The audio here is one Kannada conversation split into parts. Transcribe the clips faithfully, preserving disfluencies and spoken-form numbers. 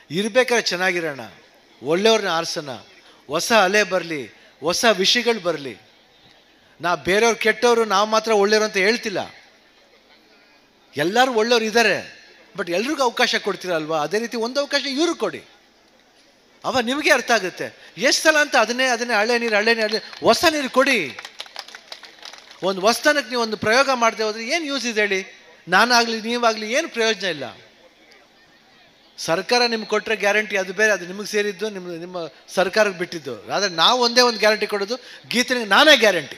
ಇರಬೇಕಾದ್ರೆ ಚೆನ್ನಾಗಿರೋಣ, ಒಳ್ಳೆಯವ್ರನ್ನ ಆರಿಸೋಣ, ಹೊಸ ಅಲೆ ಬರಲಿ, ಹೊಸ ವಿಷಯಗಳು ಬರಲಿ. ನಾ ಬೇರೆಯವ್ರು ಕೆಟ್ಟವರು, ನಾವು ಮಾತ್ರ ಒಳ್ಳೆಯವರು ಅಂತ ಹೇಳ್ತಿಲ್ಲ. ಎಲ್ಲರೂ ಒಳ್ಳೆಯವ್ರು ಇದ್ದಾರೆ, ಬಟ್ ಎಲ್ರಿಗೂ ಅವಕಾಶ ಕೊಡ್ತೀರಲ್ವಾ? ಅದೇ ರೀತಿ ಒಂದು ಅವಕಾಶ ಇವ್ರಿಗೆ ಕೊಡಿ, ಅವ ನಿಮಗೆ ಅರ್ಥ ಆಗುತ್ತೆ. ಎಷ್ಟು ಸಲ ಅಂತ ಅದನ್ನೇ ಅದನ್ನೇ ಹಳೆ ನೀರು ಹಳೆ ನೀರು ಹಳೆ ಹೊಸ ನೀರು ಕೊಡಿ. ಒಂದು ಹೊಸ್ತನಕ್ಕೆ ನೀವು ಒಂದು ಪ್ರಯೋಗ ಮಾಡದೆ ಹೋದ್ರೆ ಏನು ಯೂಸ್ ಇದೆ ಹೇಳಿ? ನಾನಾಗಲಿ ನೀವಾಗಲಿ ಏನು ಪ್ರಯೋಜನ ಇಲ್ಲ. ಸರ್ಕಾರ ನಿಮ್ಗೆ ಕೊಟ್ಟರೆ ಗ್ಯಾರಂಟಿ ಅದು ಬೇರೆ, ಅದು ನಿಮಗೆ ಸೇರಿದ್ದು, ನಿಮ್ಮ ನಿಮ್ಮ ಸರ್ಕಾರಕ್ಕೆ ಬಿಟ್ಟಿದ್ದು. ಆದರೆ ನಾವು ಒಂದೇ ಒಂದು ಗ್ಯಾರಂಟಿ ಕೊಡೋದು, ಗೀತನಿಗೆ ನಾನೇ ಗ್ಯಾರಂಟಿ,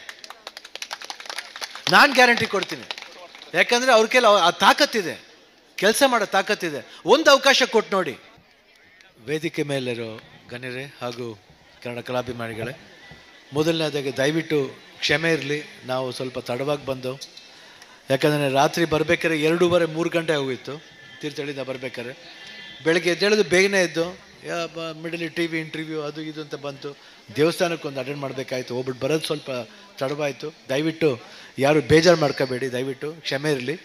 ನಾನು ಗ್ಯಾರಂಟಿ ಕೊಡ್ತೀನಿ. ಯಾಕಂದರೆ ಅವ್ರ ಕೈಲಿ ಆ ತಾಕತ್ತಿದೆ, ಕೆಲಸ ಮಾಡೋ ತಾಕತ್ತಿದೆ. ಒಂದು ಅವಕಾಶ ಕೊಟ್ಟು ನೋಡಿ. ವೇದಿಕೆ ಮೇಲಿರೋ ಗಣ್ಯರೇ ಹಾಗೂ ಕನ್ನಡ ಕಲಾಭಿಮಾನಿಗಳೇ, ಮೊದಲನೇದಾಗಿ ದಯವಿಟ್ಟು ಕ್ಷಮೆ ಇರಲಿ, ನಾವು ಸ್ವಲ್ಪ ತಡವಾಗಿ ಬಂದು. ಯಾಕಂದರೆ ರಾತ್ರಿ ಬರಬೇಕಾದ್ರೆ ಎರಡೂವರೆ ಮೂರು ಗಂಟೆ ಹೋಗಿತ್ತು ತೀರ್ಥಹಳ್ಳಿಯಿಂದ ಬರಬೇಕಾದ್ರೆ. ಬೆಳಗ್ಗೆ ಎದ್ದೇಳೋದು ಬೇಗನೆ ಇದ್ದು, ಮಿಡಲಿ ಟಿ ವಿ ಇಂಟರ್ವ್ಯೂ ಅದು ಇದು ಅಂತ ಬಂತು. ದೇವಸ್ಥಾನಕ್ಕೆ ಒಂದು ಅಟೆಂಡ್ ಮಾಡಬೇಕಾಯ್ತು, ಹೋಗ್ಬಿಟ್ಟು ಬರೋದು ಸ್ವಲ್ಪ ತಡವಾಯಿತು. ದಯವಿಟ್ಟು ಯಾರು ಬೇಜಾರು ಮಾಡ್ಕೋಬೇಡಿ, ದಯವಿಟ್ಟು ಕ್ಷಮೆ ಇರಲಿ.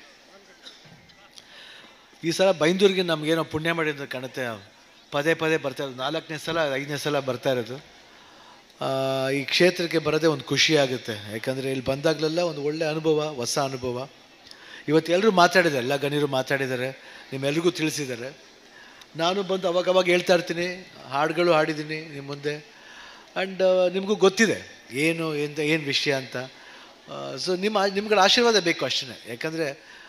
ಈ ಸಲ ಬೈಂದೂರಿಗೆ ನಮಗೇನೋ ಪುಣ್ಯ ಮಾಡಿದ್ರೆ ಕಾಣುತ್ತೆ, ಪದೇ ಪದೇ ಬರ್ತಾ ಇರೋದು, ನಾಲ್ಕನೇ ಸಲ ಐದನೇ ಸಲ ಬರ್ತಾ ಇರೋದು. ಈ ಕ್ಷೇತ್ರಕ್ಕೆ ಬರೋದೇ ಒಂದು ಖುಷಿ ಆಗುತ್ತೆ. ಯಾಕಂದರೆ ಇಲ್ಲಿ ಬಂದಾಗಲೆಲ್ಲ ಒಂದು ಒಳ್ಳೆಯ ಅನುಭವ, ಹೊಸ ಅನುಭವ. ಇವತ್ತು ಎಲ್ಲರೂ ಮಾತಾಡಿದ್ದಾರೆ, ಎಲ್ಲ ಗಣ್ಯರು ಮಾತಾಡಿದ್ದಾರೆ, ನಿಮ್ಮೆಲ್ರಿಗೂ ತಿಳಿಸಿದ್ದಾರೆ. ನಾನು ಬಂದು ಅವಾಗವಾಗ ಹೇಳ್ತಾ ಇರ್ತೀನಿ, ಹಾಡುಗಳು ಹಾಡಿದ್ದೀನಿ ನಿಮ್ಮ ಮುಂದೆ. ಆ್ಯಂಡ್ ನಿಮಗೂ ಗೊತ್ತಿದೆ ಏನು ಎಂತ ಏನು ವಿಷಯ ಅಂತ. ಸೊ ನಿಮ್ಮ ನಿಮ್ಗಳ ಆಶೀರ್ವಾದ ಬೇಕು ಅಷ್ಟೇ. ಯಾಕಂದರೆ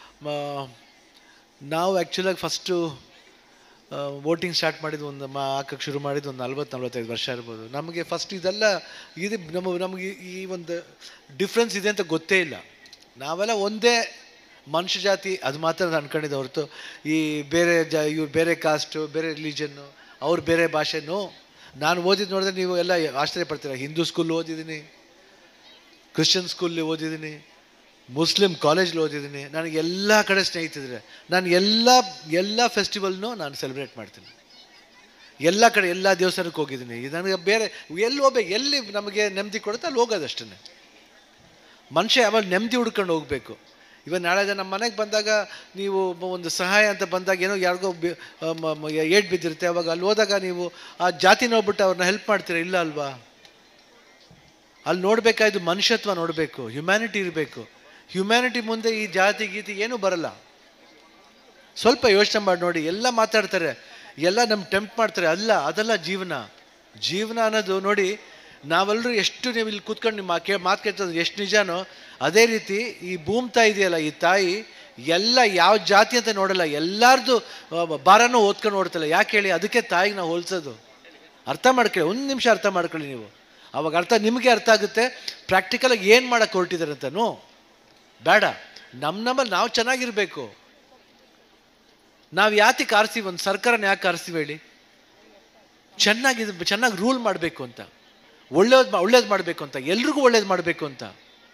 ನಾವು ಆ್ಯಕ್ಚುಲಾಗಿ ಫಸ್ಟು ವೋಟಿಂಗ್ ಸ್ಟಾರ್ಟ್ ಮಾಡಿದ್ದು ಒಂದು ಮಾ ಹಾಕಕ್ಕೆ ಶುರು ಮಾಡಿದ್ದು ಒಂದು ನಲ್ವತ್ತು ನಲ್ವತ್ತೈದು ವರ್ಷ ಇರ್ಬೋದು. ನಮಗೆ ಫಸ್ಟ್ ಇದೆಲ್ಲ ಇದು ನಮ್ಮ ನಮಗೆ ಈ ಒಂದು ಡಿಫ್ರೆನ್ಸ್ ಇದೆ ಅಂತ ಗೊತ್ತೇ ಇಲ್ಲ. ನಾವೆಲ್ಲ ಒಂದೇ ಮನುಷ್ಯ ಜಾತಿ, ಅದು ಮಾತ್ರ ಅನ್ಕೊಂಡಿದ್ದೆ ಹೊರತು ಈ ಬೇರೆ ಜಾ ಇವ್ರು ಬೇರೆ ಕಾಸ್ಟು, ಬೇರೆ ರಿಲಿಜನ್ನು, ಅವ್ರು ಬೇರೆ ಭಾಷೆನೋ. ನಾನು ಓದಿದ್ದು ನೋಡಿದ್ರೆ ನೀವು ಎಲ್ಲ ಆಶ್ಚರ್ಯ ಪಡ್ತೀರ. ಹಿಂದೂ ಸ್ಕೂಲ್ ಓದಿದ್ದೀನಿ, ಕ್ರಿಶ್ಚಿಯನ್ ಸ್ಕೂಲ್ಲಿ ಓದಿದ್ದೀನಿ, ಮುಸ್ಲಿಂ ಕಾಲೇಜ್ಲಿ ಓದಿದ್ದೀನಿ. ನನಗೆ ಎಲ್ಲ ಕಡೆ ಸ್ನೇಹಿತರಿದ್ದಾರೆ. ನಾನು ಎಲ್ಲ ಎಲ್ಲ ಫೆಸ್ಟಿವಲ್ನೂ ನಾನು ಸೆಲೆಬ್ರೇಟ್ ಮಾಡ್ತೀನಿ. ಎಲ್ಲ ಕಡೆ ಎಲ್ಲ ದೇವಸ್ಥಾನಕ್ಕೆ ಹೋಗಿದ್ದೀನಿ. ಇದು ನನಗೆ ಬೇರೆ ಎಲ್ಲಿ ಹೋಗ್ಬೇಕು, ಎಲ್ಲಿ ನಮಗೆ ನೆಮ್ಮದಿ ಕೊಡುತ್ತೆ ಅಲ್ಲಿ ಹೋಗೋದು ಅಷ್ಟೇ. ಮನುಷ್ಯ ಯಾವಾಗ ನೆಮ್ಮದಿ ಹುಡ್ಕೊಂಡು ಹೋಗಬೇಕು. ಇವತ್ತು ನಾಳೆ ನಮ್ಮ ಮನೆಗೆ ಬಂದಾಗ ನೀವು ಒಂದು ಸಹಾಯ ಅಂತ ಬಂದಾಗ ಏನೋ ಯಾರಿಗೋ ಏಟ್ ಬಿದ್ದಿರುತ್ತೆ, ಅವಾಗ ಅಲ್ಲಿ ಹೋದಾಗ ನೀವು ಆ ಜಾತಿ ನೋಡ್ಬಿಟ್ಟು ಅವ್ರನ್ನ ಹೆಲ್ಪ್ ಮಾಡ್ತೀರಾ? ಇಲ್ಲ ಅಲ್ವಾ? ಅಲ್ಲಿ ನೋಡಬೇಕಾಯ್ತು ಮನುಷ್ಯತ್ವ ನೋಡಬೇಕು, ಹ್ಯುಮ್ಯಾನಿಟಿ ಇರಬೇಕು. ಹ್ಯುಮ್ಯಾನಿಟಿ ಮುಂದೆ ಈ ಜಾತಿ ಗೀತಿ ಏನೂ ಬರಲ್ಲ. ಸ್ವಲ್ಪ ಯೋಚನೆ ಮಾಡಿ ನೋಡಿ. ಎಲ್ಲ ಮಾತಾಡ್ತಾರೆ, ಎಲ್ಲ ನಮ್ಮ ಟೆಂಪ್ಟ್ ಮಾಡ್ತಾರೆ. ಅಲ್ಲ, ಅದೆಲ್ಲ ಜೀವನ. ಜೀವನ ಅನ್ನೋದು ನೋಡಿ, ನಾವೆಲ್ಲರೂ ಎಷ್ಟು ನೀವು ಇಲ್ಲಿ ಕೂತ್ಕೊಂಡು ನಿಮ್ಮ ಕೇ ಮಾತು ಕೇಳ್ತದೆ ಎಷ್ಟು ನಿಜಾನೋ ಅದೇ ರೀತಿ ಈ ಭೂಮಿ ತಾಯಿ ಇದೆಯಲ್ಲ, ಈ ತಾಯಿ ಎಲ್ಲ ಯಾವ ಜಾತಿ ಅಂತ ನೋಡಲ್ಲ, ಎಲ್ಲರದು ಭಾರನೂ ಓದ್ಕೊಂಡು ನೋಡ್ತಲ್ಲ. ಯಾಕೆ ಹೇಳಿ? ಅದಕ್ಕೆ ತಾಯಿಗೆ ನಾವು ಹೋಲಿಸೋದು. ಅರ್ಥ ಮಾಡ್ಕೊಳ್ಳಿ, ಒಂದು ನಿಮಿಷ ಅರ್ಥ ಮಾಡ್ಕೊಳ್ಳಿ ನೀವು. ಅವಾಗ ಅರ್ಥ ನಿಮಗೆ ಅರ್ಥ ಆಗುತ್ತೆ ಪ್ರಾಕ್ಟಿಕಲಾಗಿ ಏನು ಮಾಡೋಕ್ಕೆ ಹೊರಟಿದ್ದಾರೆ ಅಂತನೂ. ಬೇಡ, ನಮ್ಮ ನಮ್ಮಲ್ಲಿ ನಾವು ಚೆನ್ನಾಗಿರಬೇಕು. ನಾವು ಯಾತಕ್ಕೆ ಆರಿಸ್ತೀವಿ? ಒಂದು ಸರ್ಕಾರನ ಯಾಕೆ ಆರಿಸ್ತೀವಿ ಹೇಳಿ? ಚೆನ್ನಾಗಿ ಚೆನ್ನಾಗಿ ರೂಲ್ ಮಾಡಬೇಕು ಅಂತ, ಒಳ್ಳೇದು ಒಳ್ಳೇದು ಮಾಡಬೇಕು ಅಂತ, ಎಲ್ರಿಗೂ ಒಳ್ಳೇದು ಮಾಡಬೇಕು ಅಂತ.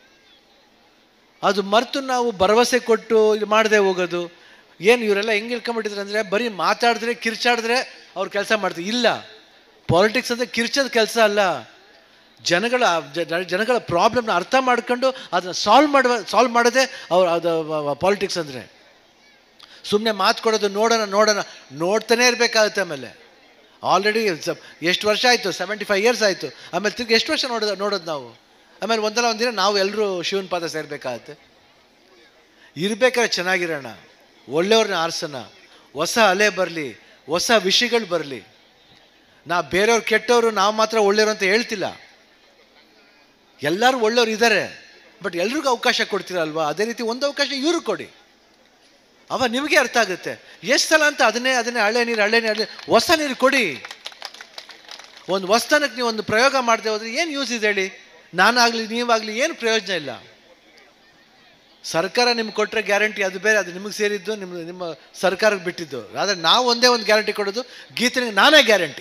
ಅದು ಮರೆತು ನಾವು ಭರವಸೆ ಕೊಟ್ಟು ಇದು ಮಾಡದೆ ಹೋಗೋದು. ಏನು ಇವರೆಲ್ಲ ಹೆಂಗೆ ಇಳ್ಕೊಂಬಿಟ್ಟಿದ್ರೆ ಅಂದರೆ, ಬರೀ ಮಾತಾಡಿದ್ರೆ ಕಿರ್ಚಾಡಿದ್ರೆ ಅವ್ರು ಕೆಲಸ ಮಾಡ್ತಾರೆ. ಇಲ್ಲ, ಪಾಲಿಟಿಕ್ಸ್ ಅಂದರೆ ಕಿರ್ಚೋದು ಕೆಲಸ ಅಲ್ಲ. ಜನಗಳ ಜನಗಳ ಪ್ರಾಬ್ಲಮ್ನ ಅರ್ಥ ಮಾಡ್ಕೊಂಡು ಅದನ್ನು ಸಾಲ್ವ್ ಮಾಡುವ ಸಾಲ್ವ್ ಮಾಡೋದೇ ಅವ್ರು ಅದು ಪಾಲಿಟಿಕ್ಸ್ ಅಂದರೆ. ಸುಮ್ಮನೆ ಮಾತು ಕೊಡೋದು, ನೋಡೋಣ ನೋಡೋಣ ನೋಡ್ತಾನೆ ಇರಬೇಕಾಗುತ್ತೆ. ಆಮೇಲೆ ಆಲ್ರೆಡಿ ಎಷ್ಟು ವರ್ಷ ಆಯಿತು? ಸೆವೆಂಟಿ ಫೈವ್ ಇಯರ್ಸ್ ಆಯಿತು. ಆಮೇಲೆ ತಿರ್ಗಿ ಎಷ್ಟು ವರ್ಷ ನೋಡೋದು ನೋಡೋದು ನಾವು? ಆಮೇಲೆ ಒಂದಲ್ಲ ಒಂದಿನ ನಾವು ಎಲ್ಲರೂ ಶಿವನ ಪಾದ ಸೇರಬೇಕಾಗತ್ತೆ. ಇರಬೇಕಾದ್ರೆ ಚೆನ್ನಾಗಿರೋಣ, ಒಳ್ಳೆಯವ್ರನ್ನ ಆರಿಸೋಣ, ಹೊಸ ಅಲೆ ಬರಲಿ, ಹೊಸ ವಿಷಯಗಳು ಬರಲಿ. ನಾ ಬೇರೆಯವ್ರು ಕೆಟ್ಟವರು, ನಾವು ಮಾತ್ರ ಒಳ್ಳೆಯವರು ಅಂತ ಹೇಳ್ತಿಲ್ಲ. ಎಲ್ಲರೂ ಒಳ್ಳೆಯವ್ರು ಇದ್ದಾರೆ, ಬಟ್ ಎಲ್ರಿಗೂ ಅವಕಾಶ ಕೊಡ್ತೀರಲ್ವಾ? ಅದೇ ರೀತಿ ಒಂದು ಅವಕಾಶ ಇವ್ರಿಗೆ ಕೊಡಿ, ಅವ ನಿಮಗೆ ಅರ್ಥ ಆಗುತ್ತೆ. ಎಷ್ಟು ಸಲ ಅಂತ ಅದನ್ನೇ ಅದನ್ನೇ ಹಳೆ ನೀರು ಹಳೆ ನೀರು ಹಳೆ ಹೊಸ ನೀರು ಕೊಡಿ. ಒಂದು ಹೊಸ್ತನಕ್ಕೆ ನೀವು ಒಂದು ಪ್ರಯೋಗ ಮಾಡದೆ ಹೋದ್ರೆ ಏನು ಯೂಸ್ ಇದೆ ಹೇಳಿ? ನಾನಾಗಲಿ ನೀವಾಗಲಿ ಏನು ಪ್ರಯೋಜನ ಇಲ್ಲ. ಸರ್ಕಾರ ನಿಮ್ಗೆ ಕೊಟ್ಟರೆ ಗ್ಯಾರಂಟಿ ಅದು ಬೇರೆ, ಅದು ನಿಮಗೆ ಸೇರಿದ್ದು, ನಿಮ್ಮ ನಿಮ್ಮ ಸರ್ಕಾರಕ್ಕೆ ಬಿಟ್ಟಿದ್ದು. ಆದರೆ ನಾವು ಒಂದೇ ಒಂದು ಗ್ಯಾರಂಟಿ ಕೊಡೋದು, ಗೀತನಿಗೆ ನಾನೇ ಗ್ಯಾರಂಟಿ,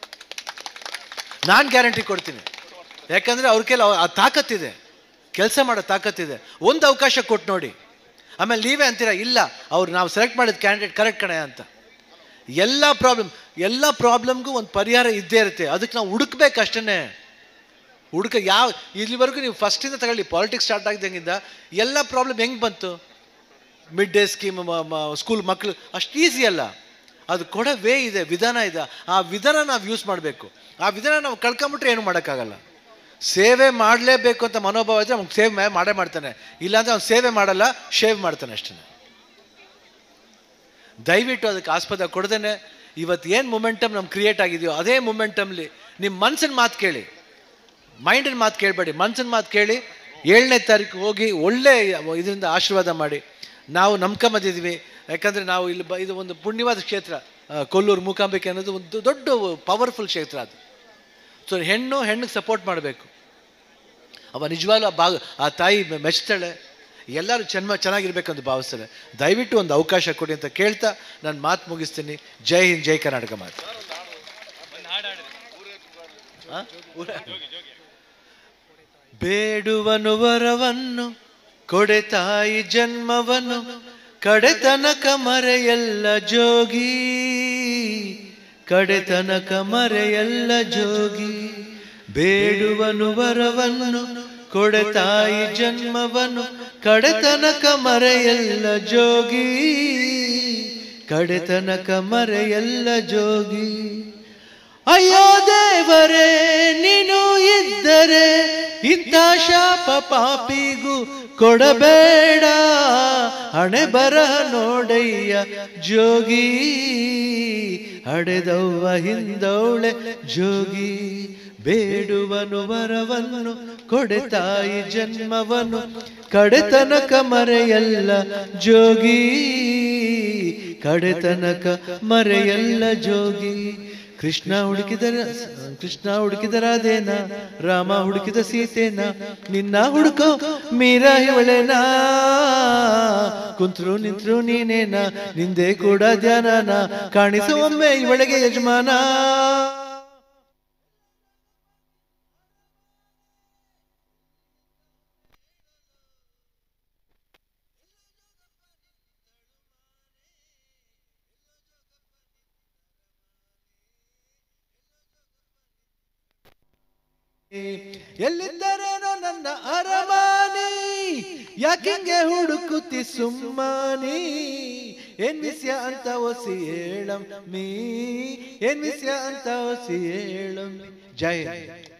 ನಾನು ಗ್ಯಾರಂಟಿ ಕೊಡ್ತೀನಿ. ಯಾಕಂದರೆ ಅವ್ರ ಕೈಲಿ ಆ ತಾಕತ್ತಿದೆ, ಕೆಲಸ ಮಾಡೋ ತಾಕತ್ತಿದೆ. ಒಂದು ಅವಕಾಶ ಕೊಟ್ಟು ನೋಡಿ. ಆಮೇಲೆ ನೀವೇ ಅಂತೀರಾ, ಇಲ್ಲ ಅವ್ರು ನಾವು ಸೆಲೆಕ್ಟ್ ಮಾಡಿದ ಕ್ಯಾಂಡಿಡೇಟ್ ಕರೆಕ್ಟ್ ಕಣೆ ಅಂತ. ಎಲ್ಲ ಪ್ರಾಬ್ಲಮ್ ಎಲ್ಲ ಪ್ರಾಬ್ಲಮ್ಗೂ ಒಂದು ಪರಿಹಾರ ಇದ್ದೇ ಇರುತ್ತೆ. ಅದಕ್ಕೆ ನಾವು ಹುಡುಕ್ಬೇಕಷ್ಟೇ. ಹುಡುಕ ಯಾವ ಇಲ್ಲಿವರೆಗೂ ನೀವು ಫಸ್ಟಿಂದ ತಗೊಳ್ಳಿ, ಪಾಲಿಟಿಕ್ಸ್ ಸ್ಟಾರ್ಟ್ ಆಗಿದ್ದಂಗಿಂದ ಎಲ್ಲ ಪ್ರಾಬ್ಲಮ್ ಹೆಂಗೆ ಬಂತು? ಮಿಡ್ ಡೇ ಸ್ಕೀಮ್, ಸ್ಕೂಲ್ ಮಕ್ಕಳು ಅಷ್ಟು ಈಸಿ ಅಲ್ಲ. ಅದು ಕೊಡೋ ವೇ ಇದೆ, ವಿಧಾನ ಇದೆ. ಆ ವಿಧಾನ ನಾವು ಯೂಸ್ ಮಾಡಬೇಕು. ಆ ವಿಧಾನ ನಾವು ಕಳ್ಕೊಂಬಿಟ್ರೆ ಏನು ಮಾಡೋಕ್ಕಾಗಲ್ಲ. ಸೇವೆ ಮಾಡಲೇಬೇಕು ಅಂತ ಮನೋಭಾವ ಇದ್ದರೆ ಅವ್ನು ಸೇವೆ ಮಾಡೇ ಮಾಡ್ತಾನೆ. ಇಲ್ಲಾಂದರೆ ಅವ್ನು ಸೇವೆ ಮಾಡಲ್ಲ, ಶೇವ್ ಮಾಡ್ತಾನೆ ಅಷ್ಟೇ. ದಯವಿಟ್ಟು ಅದಕ್ಕೆ ಆಸ್ಪದ ಕೊಡ್ದೇನೆ ಇವತ್ತು ಏನು ಮೊಮೆಂಟಮ್ ನಮ್ಗೆ ಕ್ರಿಯೇಟ್ ಆಗಿದೆಯೋ ಅದೇ ಮೊಮೆಂಟಮ್ಲಿ ನಿಮ್ಮ ಮನ್ಸಿನ ಮಾತು ಕೇಳಿ, ಮೈಂಡಿನ ಮಾತು ಕೇಳಬೇಡಿ, ಮನ್ಸಿನ ಮಾತು ಕೇಳಿ ಏಳನೇ ತಾರೀಕು ಹೋಗಿ ಒಳ್ಳೆ ಇದರಿಂದ ಆಶೀರ್ವಾದ ಮಾಡಿ. ನಾವು ನಂಬ್ಕೊಂಬಂದಿದ್ವಿ, ಯಾಕಂದರೆ ನಾವು ಇಲ್ಲಿ ಬ ಇದು ಒಂದು ಪುಣ್ಯವಾದ ಕ್ಷೇತ್ರ. ಕೊಲ್ಲೂರು ಮೂಕಾಂಬಿಕೆ ಅನ್ನೋದು ಒಂದು ದೊಡ್ಡ ಪವರ್ಫುಲ್ ಕ್ಷೇತ್ರ. ಅದು ಸೊ ಹೆಣ್ಣು ಹೆಣ್ಣಿಗೆ ಸಪೋರ್ಟ್ ಮಾಡಬೇಕು. ಅವ ನಿಜವಾಗ್ಲೂ ಆ ಭಾಗ ಆ ತಾಯಿ ಮೆಚ್ತಾಳೆ, ಎಲ್ಲರೂ ಚೆನ್ನ ಚೆನ್ನಾಗಿರ್ಬೇಕಂತ ಭಾವಿಸ್ತಾರೆ. ದಯವಿಟ್ಟು ಒಂದು ಅವಕಾಶ ಕೊಡಿ ಅಂತ ಕೇಳ್ತಾ ನಾನು ಮಾತು ಮುಗಿಸ್ತೀನಿ. ಜೈ ಹಿಂದ್, ಜೈ ಕರ್ನಾಟಕ. ಮಾತು ಬೇಡುವನು ವರವನ್ನು ಕೊಡೆ ತಾಯಿ ಜನ್ಮವನ್ನು, ಕಡೆತನಕ ಮರೆಯಲ್ಲ ಜೋಗಿ, ಕಡೆತನಕ ಮರೆಯಲ್ಲ ಜೋಗಿ. ಬೇಡುವನು ವರವನ್ನು ಕೊಡೆ ತಾಯಿ ಜನ್ಮವನ್ನು, ಕಡೆತನಕ ಮರೆಯಲ್ಲ ಜೋಗಿ, ಕಡೆತನಕ ಮರೆಯಲ್ಲ ಜೋಗಿ. ಅಯ್ಯೋ ದೇವರೇ ನೀನು ಇದ್ದರೆ ಇಂಥ ಶಾಪ ಪಾಪಿಗೂ ಕೊಡಬೇಡ, ಹಣೆ ಬರಹ ನೋಡಯ್ಯ ಜೋಗಿ, ಹಡೆದವ್ವ ಹಿಂದವಳೆ ಜೋಗಿ. ಬೇಡುವನು ವರವನ್ನು ಕೊಡೆ ತಾಯಿ ಜನ್ಮವನ್ನು, ಕಡೆತನಕ ಮರೆಯಲ್ಲ ಜೋಗಿ, ಕಡೆತನಕ ಮರೆಯಲ್ಲ ಜೋಗಿ. ಕೃಷ್ಣ ಹುಡುಕಿದರ ಕೃಷ್ಣ ಹುಡುಕಿದರಾದೇನ, ರಾಮ ಹುಡುಕಿದ ಸೀತೆನ, ನಿನ್ನ ಹುಡುಕೋ ಮೀರಾ ಇವಳೆನಾ, ಕುಂತ್ರು ನಿಂತ್ರು ನೀನೇನ, ನಿಂದೆ ಕೂಡ ಧ್ಯಾನನ, ಕಾಣಿಸು ಒಮ್ಮೆ ಇವಳಿಗೆ ಯಜಮಾನ. ಎಲ್ಲಿದ್ದರೇನೋ ನನ್ನ ಅರಮಾನಿ, ಯಾಕಿಂಗೆ ಹುಡುಕುತ್ತಿ ಸುಮ್ಮನಿ, ಏನ್ ವಿಷಯ ಅಂತ ಒಸಿ ಹೇಳಮ್ಮಿ, ಏನ್ ವಿಷಯ ಅಂತ ಒಸಿ ಹೇಳಮ್ಮಿ. ಜೈ